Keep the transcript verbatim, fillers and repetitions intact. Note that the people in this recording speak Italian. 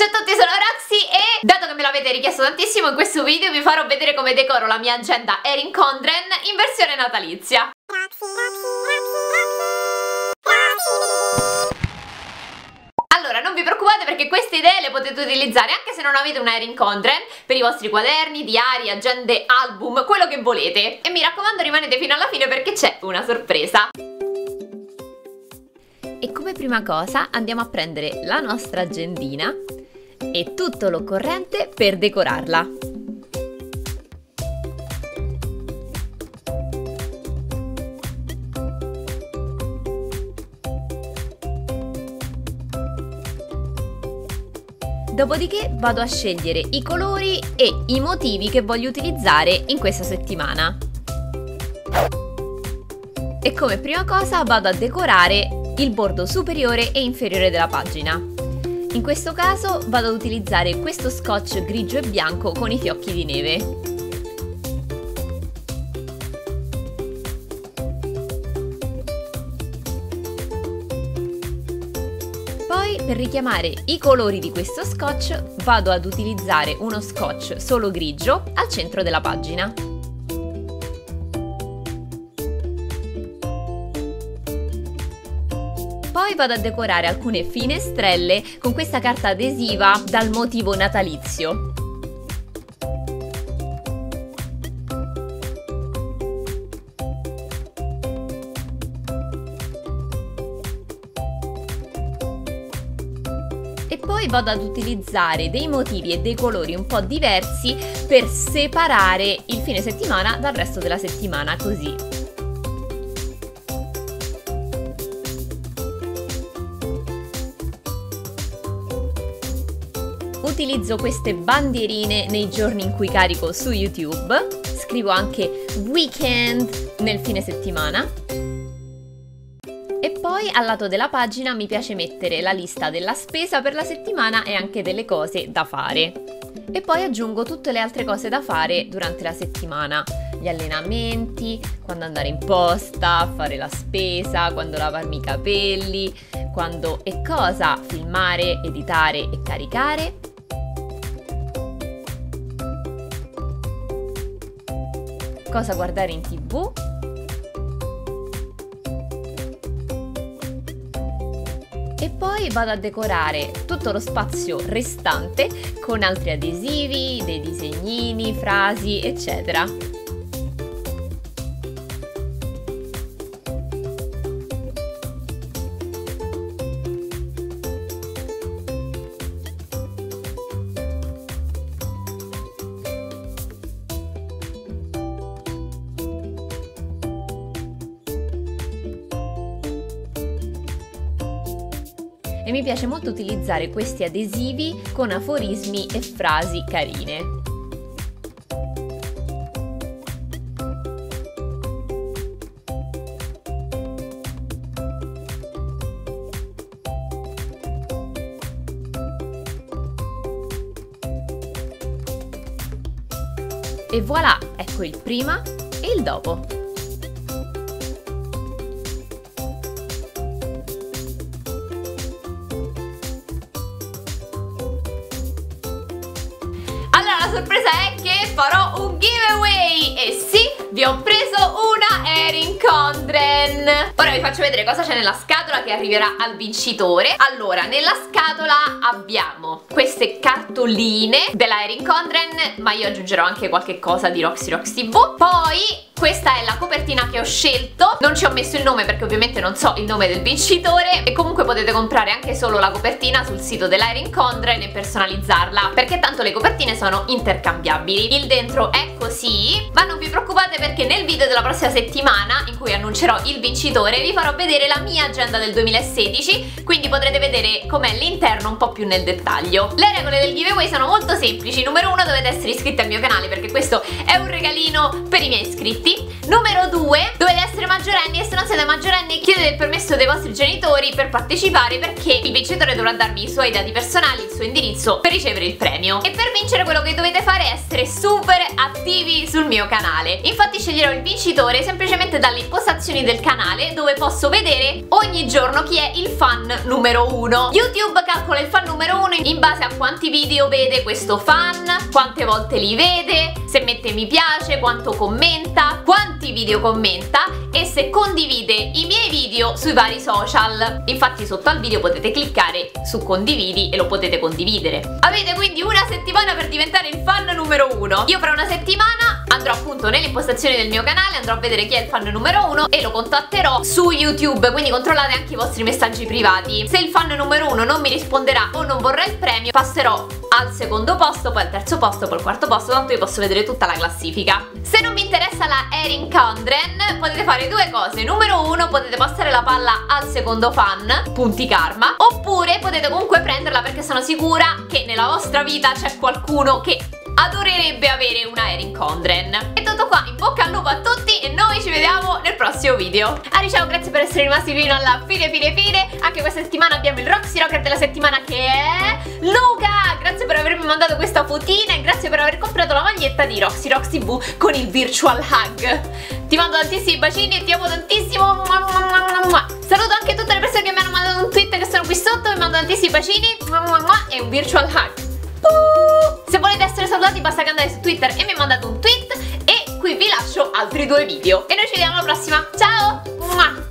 Ciao a tutti, sono Roxy e dato che me l'avete richiesto tantissimo, in questo video vi farò vedere come decoro la mia agenda Erin Condren in versione natalizia. Roxy, Roxy, Roxy, Roxy. Allora, non vi preoccupate perché queste idee le potete utilizzare anche se non avete una Erin Condren per i vostri quaderni, diari, agende, album, quello che volete. E mi raccomando, rimanete fino alla fine perché c'è una sorpresa. E come prima cosa andiamo a prendere la nostra agendina e tutto l'occorrente per decorarla. Dopodiché vado a scegliere i colori e i motivi che voglio utilizzare in questa settimana. E come prima cosa vado a decorare il bordo superiore e inferiore della pagina. In questo caso vado ad utilizzare questo scotch grigio e bianco con i fiocchi di neve. Poi, per richiamare i colori di questo scotch, vado ad utilizzare uno scotch solo grigio al centro della pagina. Poi vado a decorare alcune finestrelle con questa carta adesiva dal motivo natalizio. E poi vado ad utilizzare dei motivi e dei colori un po' diversi per separare il fine settimana dal resto della settimana, così. Utilizzo queste bandierine nei giorni in cui carico su YouTube, scrivo anche weekend nel fine settimana e poi al lato della pagina mi piace mettere la lista della spesa per la settimana e anche delle cose da fare. E poi aggiungo tutte le altre cose da fare durante la settimana, gli allenamenti, quando andare in posta, fare la spesa, quando lavarmi i capelli, quando e cosa filmare, editare e caricare. Cosa guardare in tv e poi vado a decorare tutto lo spazio restante con altri adesivi, dei disegnini, frasi, eccetera. E mi piace molto utilizzare questi adesivi con aforismi e frasi carine. E voilà, ecco il prima e il dopo. La sorpresa è che farò un giveaway e sì, vi ho preso una Erin Condren. Ora vi faccio vedere cosa c'è nella scatola che arriverà al vincitore. Allora, nella scatola abbiamo queste cartoline della Erin Condren, ma io aggiungerò anche qualche cosa di Roxy Roxy ti vu. Poi questa è la copertina che ho scelto, non ci ho messo il nome perché ovviamente non so il nome del vincitore e comunque potete comprare anche solo la copertina sul sito della Erin Condren e personalizzarla perché tanto le copertine sono intercambiabili. Il dentro è così, ma non vi preoccupate perché nel video della prossima settimana in cui annuncerò il vincitore vi farò vedere la mia agenda del duemilasedici, quindi potrete vedere com'è l'interno un po' più nel dettaglio. Le regole del giveaway sono molto semplici. Numero uno, dovete essere iscritti al mio canale perché questo è un regalino per i miei iscritti. Numero due, dovete essere maggiorenni e se non siete maggiorenni chiedete il permesso dei vostri genitori per partecipare perché il vincitore dovrà darvi i suoi dati personali, il suo indirizzo per ricevere il premio. E per vincere quello che dovete fare è essere super attivi sul mio canale. Infatti sceglierò il vincitore semplicemente dalle impostazioni del canale dove posso vedere ogni giorno chi è il fan numero uno. YouTube calcola il fan numero uno in base a quanti video vede questo fan, quante volte li vede, se mette mi piace, quanto commenta, quanti video commenta e se condivide i miei video sui vari social. Infatti sotto al video potete cliccare su condividi e lo potete condividere. Avete quindi una settimana per diventare il fan numero uno. Io fra una settimana andrò appunto nelle impostazioni del mio canale, andrò a vedere chi è il fan numero uno e lo contatterò su YouTube, quindi controllate anche i vostri messaggi privati. Se il fan numero uno non mi risponderà o non vorrà il premio, passerò al secondo posto, poi al terzo posto, poi al quarto posto, tanto io posso vedere tutta la classifica. Se non vi interessa la Erin Condren, potete fare due cose. Numero uno, potete passare la palla al secondo fan, punti karma, oppure potete comunque prenderla perché sono sicura che nella vostra vita c'è qualcuno che adorerebbe avere una Erin Condren. È tutto qua, in bocca al lupo a tutti e noi ci vediamo nel prossimo video. Ah, ciao, grazie per essere rimasti fino alla fine fine fine. Anche questa settimana abbiamo il Roxy Rocker della settimana che è Luca. Grazie per avermi mandato questa fotina e grazie per aver comprato la maglietta di Roxy Rocks ti vu con il virtual hug. Ti mando tantissimi bacini e ti amo tantissimo. Saluto anche tutte le persone che mi hanno mandato un tweet che sono qui sotto. Vi mando tantissimi bacini e un virtual hug. Se volete essere salutati basta che andate su Twitter e mi mandate un tweet. E qui vi lascio altri due video e noi ci vediamo alla prossima. Ciao!